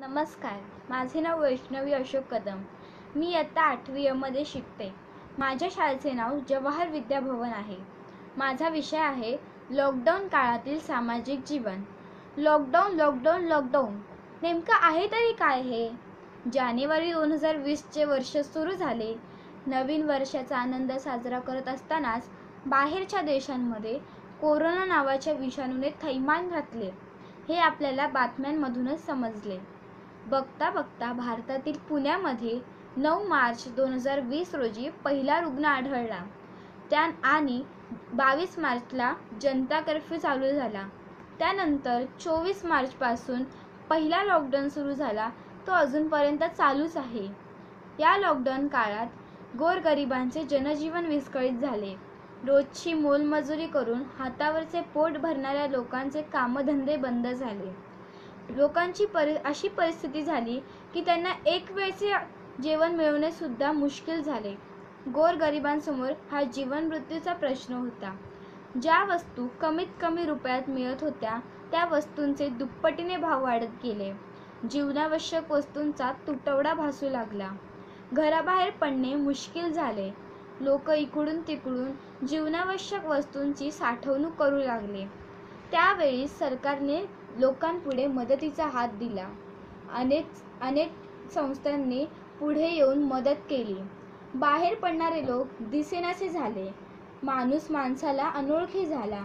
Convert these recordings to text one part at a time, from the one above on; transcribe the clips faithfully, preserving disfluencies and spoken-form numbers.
नमस्कार, माझे नाव वैष्णवी अशोक कदम. मी इयत्ता आठवी अ मध्ये शिकते. माझ्या शाळेचे नाव जवाहर विद्याभवन आहे. माझा विषय आहे लॉकडाऊन काळातील सामाजिक जीवन. लॉकडाऊन लॉकडाऊन लॉकडाऊन नेमकं आहे तरी काय हे? जानेवारी दोन हजार वीसचे वर्ष सुरू झाले. नवीन वर्षाचा आनंद साजरा करत असतानाच बाहेरच्या देशांमध्ये कोरोना नावाच्या विषाणूने थैमान घातले, हे आपल्याला बातम्यांमधूनच समजले. बघता बघता भारतातील पुण्यामध्ये नऊ मार्च दोन हजार वीस रोजी पहिला रुग्ण आढळला. त्या आणि बावीस मार्चला जनता कर्फ्यू चालू झाला. त्यानंतर चोवीस मार्चपासून पहिला लॉकडाऊन सुरू झाला, तो अजूनपर्यंत चालूच आहे. या लॉकडाऊन काळात गोरगरिबांचे जनजीवन विस्कळीत झाले. रोजची मोलमजुरी करून हातावरचे पोट भरणाऱ्या लोकांचे कामधंदे बंद झाले. लोकांची परि अशी परिस्थिती झाली की त्यांना एक वेळचे जेवण मिळवणे सुद्धा मुश्किल झाले. गोरगरिबांसमोर हा जीवन मृत्यूचा प्रश्न होता. ज्या वस्तू कमीत कमी रुपयात मिळत होत्या त्या वस्तूंचे दुप्पटीने भाव वाढत गेले. जीवनावश्यक वस्तूंचा तुटवडा भासू लागला. घराबाहेर पडणे मुश्किल झाले. लोक इकडून तिकडून जीवनावश्यक वस्तूंची साठवणूक करू लागले. त्यावेळी सरकारने लोकांपुढे मदतीचा हात दिला. अनेक अनेक संस्थांनी पुढे येऊन मदत केली. बाहेर पडणारे लोक दिसेनासे झाले. माणूस माणसाला अनोळखी झाला.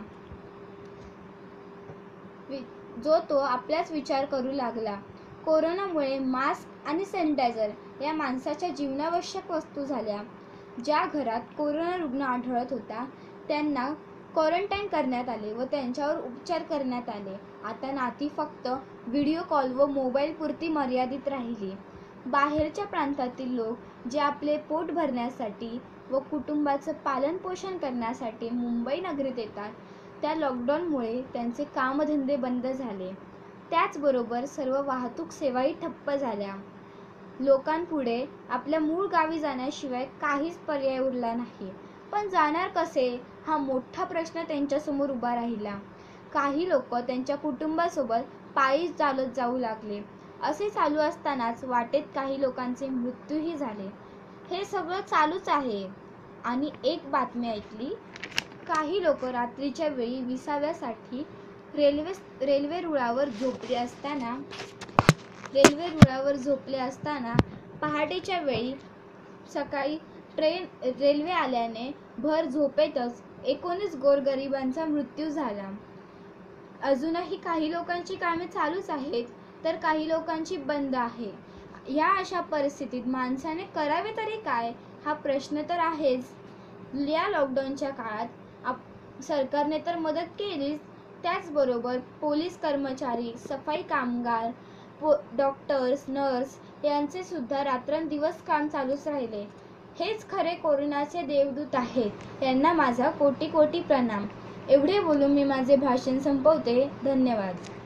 जो तो आपलाच विचार करू लागला. कोरोनामुळे मास्क आणि सॅनिटायझर या माणसाच्या जीवनावश्यक वस्तू झाल्या. ज्या घरात कोरोना रुग्ण आढळत होता त्यांना क्वारंटाईन करण्यात आले व त्यांच्यावर उपचार करण्यात आले. आता नाती फक्त व्हिडिओ कॉल व मोबाईल पुरती मर्यादित राहिली. बाहेरच्या प्रांतातील लोक जे आपले पोट भरण्यासाठी व कुटुंबाचं पालनपोषण करण्यासाठी मुंबई नगरीत येतात, त्या लॉकडाऊनमुळे त्यांचे कामधंदे बंद झाले. त्याचबरोबर सर्व वाहतूक सेवाही ठप्प झाल्या. लोकांपुढे आपल्या मूळ गावी जाण्याशिवाय काहीच पर्याय उरला नाही. पण जाणार कसे हा मोठा प्रश्न त्यांच्यासमोर उभा राहिला. काही लोक त्यांच्या कुटुंबासोबत पायी चालत जाऊ लागले. असे चालू असतानाच वाटेत काही लोकांचे मृत्यूही झाले. हे सगळं चालूच आहे. आणि एक बातमी ऐकली, काही लोक रात्रीच्या वेळी विसाव्यासाठी रेल्वे रेल्वे रुळावर झोपले असताना रेल्वे रुळावर झोपले असताना पहाटेच्या वेळी सकाळी ट्रेन रेल्वे आल्याने भर झोपेतच एकोणीस गोरगरिबांचा मृत्यू झाला. अजूनही काही लोकांची कामे चालूच आहेत तर काही लोकांची बंद आहे. या अशा परिस्थितीत माणसाने करावे तरी काय हा प्रश्न तर आहेच. या लॉकडाऊनच्या काळात आप सरकारने तर मदत केलीच, त्याचबरोबर पोलीस कर्मचारी, सफाई कामगार, पो डॉक्टर्स, नर्स यांचे सुद्धा रात्रंदिवस काम चालूच राहिले. हेच खरे कोरोनाचे देवदूत आहेत. यांना माझा कोटी कोटी प्रणाम. एवढे बोलून मी माझे भाषण संपवते. धन्यवाद.